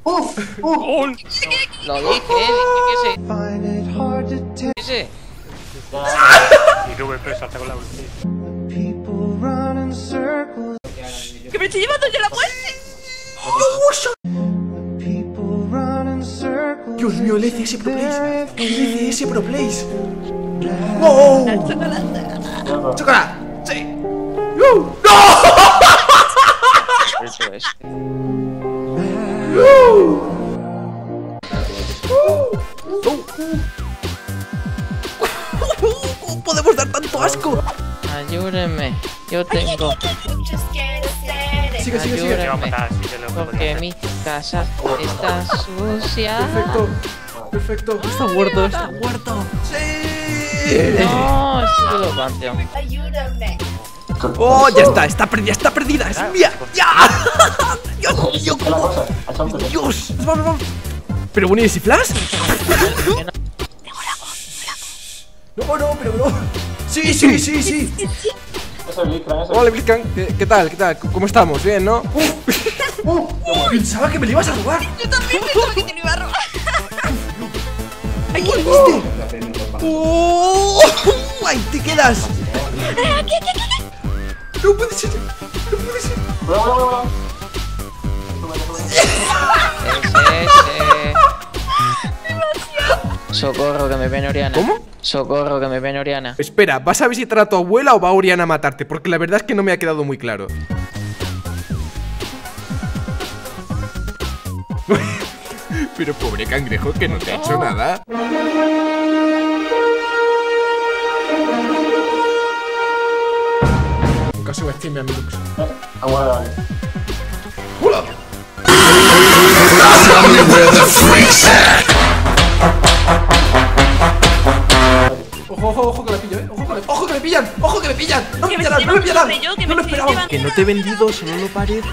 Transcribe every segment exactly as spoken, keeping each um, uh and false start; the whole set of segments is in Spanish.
¡Uf! ¡Uf! Lo dije, dije que ese. Ese. Y tú me salta con la ulti. ¡Que me estoy llevando yo la muerte! Dios mío, el E C S Pro Place. El E C S Pro Place. ¡Wow! ¡Chocolate! ¡Chocolate! ¡Sí! ¡No! ¡No! Eso es. ¿Cómo podemos dar tanto asco? Ayúdenme, yo tengo. Sigue, sigue, sigue. Te va a matar, sí, yo lo puedo Porque hacer. mi casa está sucia. Perfecto. Perfecto. Está muerto, está muerto. ¡Sí! No, es todo panteón. Ayúdame. ¡Oh, ya está! ¡Está perdida! ¡Está perdida! ¡Es mía! ¡Ya! ¡Dios mío! ¿Cómo? ¡Dios! ¡Vamos, vamos! ¿Pero bueno, y ese flash? No, no, pero no. Sí, sí, sí, sí. Hola, Blitzcan. ¿Qué, ¿Qué tal? ¿Qué tal? ¿Cómo estamos? Bien, ¿no? Uh, uh, pensaba que me lo ibas a robar. Yo también pensaba que te lo iba a robar. ¡Ay, qué viste! ¡Oh! ¡Ahí te quedas! ¿Qué, qué, qué? ¡No puede ser! ¡No puede ser! Ese, ese. Socorro, que me viene Oriana. ¿Cómo? Socorro, que me viene Oriana. Espera, ¿vas a visitar a tu abuela o va Oriana a matarte? Porque la verdad es que no me ha quedado muy claro. Pero pobre cangrejo, que no te ha hecho nada. Nunca subestime a mi Lux. Ahora. ¡Hola! Ojo, ojo, ojo que le pillo, eh. Ojo que, le... ¡Ojo que me pillan! ¡Ojo que me pillan! ¡No me pillarán! ¡No me pillarán! ¡No lo esperaba! Que no te he vendido, solo lo parece.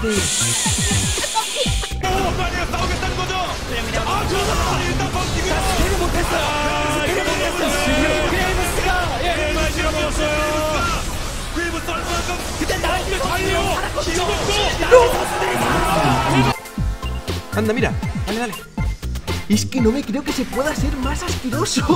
Anda, mira, dale, dale. Es que no me creo que se pueda ser más asqueroso.